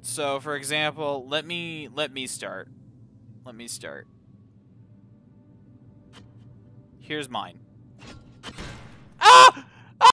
So, for example, let me start. Let me start. Here's mine.